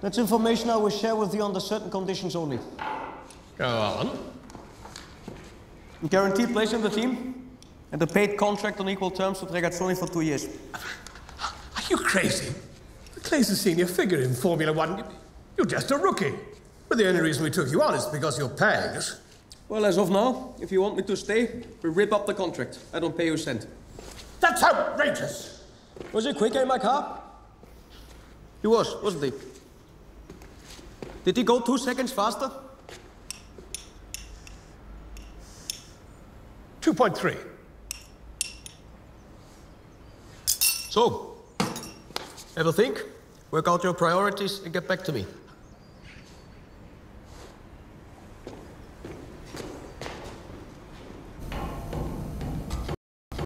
That's information I will share with you under certain conditions only. Go on. Guaranteed place in the team, and a paid contract on equal terms with Regazzoni for 2 years. Are you crazy? Clay's a senior figure in Formula One. You're just a rookie. But the only reason we took you on is because you're paying us. Well, as of now, if you want me to stay, we rip up the contract. I don't pay you a cent. That's outrageous! Was he quicker in my car? He was, wasn't he? Did he go 2 seconds faster? 2.3. So, have a think, work out your priorities, and get back to me.